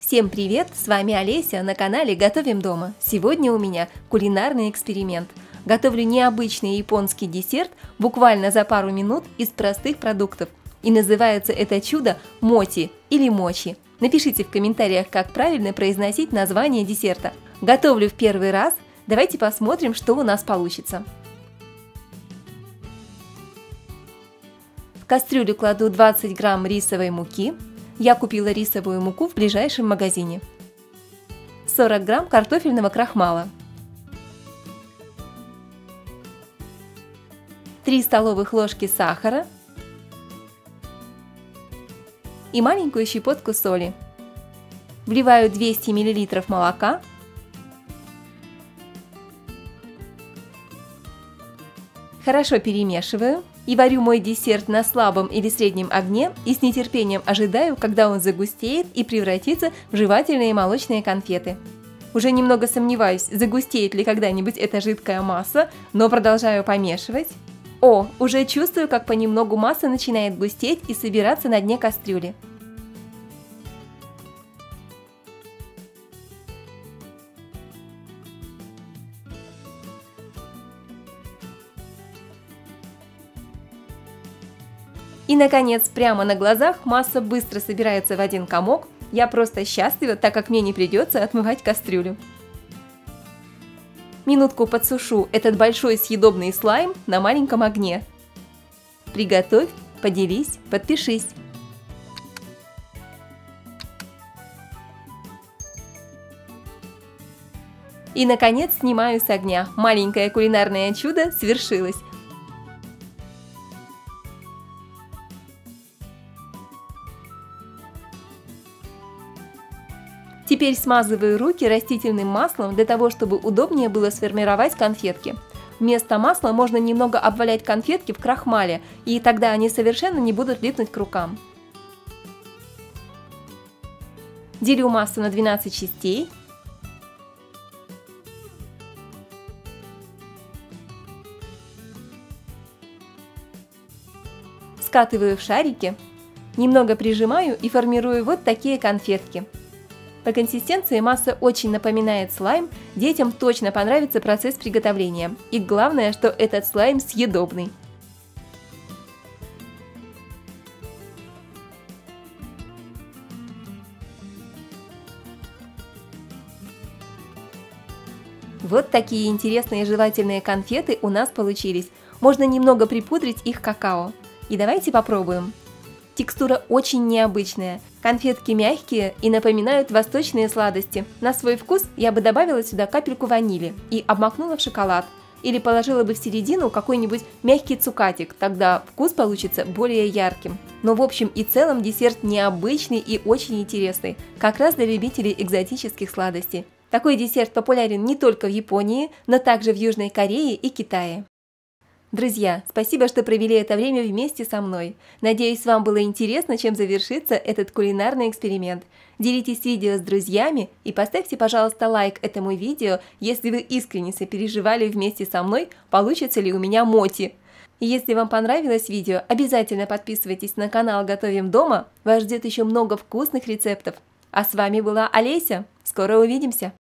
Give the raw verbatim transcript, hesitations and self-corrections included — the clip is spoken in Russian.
Всем привет! С вами Олеся на канале Готовим дома. Сегодня у меня кулинарный эксперимент. Готовлю необычный японский десерт буквально за пару минут из простых продуктов. И называется это чудо моти или мочи. Напишите в комментариях, как правильно произносить название десерта. Готовлю в первый раз. Давайте посмотрим, что у нас получится. В кастрюлю кладу двадцать грамм рисовой муки. Я купила рисовую муку в ближайшем магазине. сорок грамм картофельного крахмала. три столовых ложки сахара. И маленькую щепотку соли. Вливаю двести миллилитров молока. Хорошо перемешиваю. И варю мой десерт на слабом или среднем огне и с нетерпением ожидаю, когда он загустеет и превратится в жевательные молочные конфеты. Уже немного сомневаюсь, загустеет ли когда-нибудь эта жидкая масса, но продолжаю помешивать. О, уже чувствую, как понемногу масса начинает густеть и собираться на дне кастрюли. И, наконец, прямо на глазах масса быстро собирается в один комок. Я просто счастлива, так как мне не придется отмывать кастрюлю. Минутку подсушу этот большой съедобный слайм на маленьком огне. Приготовь, поделись, подпишись. И, наконец, снимаю с огня. Маленькое кулинарное чудо свершилось. Теперь смазываю руки растительным маслом для того, чтобы удобнее было сформировать конфетки. Вместо масла можно немного обвалять конфетки в крахмале, и тогда они совершенно не будут липнуть к рукам. Делю массу на двенадцать частей. Скатываю в шарики, немного прижимаю и формирую вот такие конфетки. По консистенции масса очень напоминает слайм, детям точно понравится процесс приготовления. И главное, что этот слайм съедобный. Вот такие интересные жевательные конфеты у нас получились. Можно немного припудрить их какао. И давайте попробуем. Текстура очень необычная. Конфетки мягкие и напоминают восточные сладости. На свой вкус я бы добавила сюда капельку ванили и обмакнула в шоколад. Или положила бы в середину какой-нибудь мягкий цукатик, тогда вкус получится более ярким. Но в общем и целом десерт необычный и очень интересный, как раз для любителей экзотических сладостей. Такой десерт популярен не только в Японии, но также в Южной Корее и Китае. Друзья, спасибо, что провели это время вместе со мной. Надеюсь, вам было интересно, чем завершится этот кулинарный эксперимент. Делитесь видео с друзьями и поставьте, пожалуйста, лайк этому видео, если вы искренне сопереживали вместе со мной, получится ли у меня моти. И если вам понравилось видео, обязательно подписывайтесь на канал Готовим дома, вас ждет еще много вкусных рецептов. А с вами была Олеся. Скоро увидимся!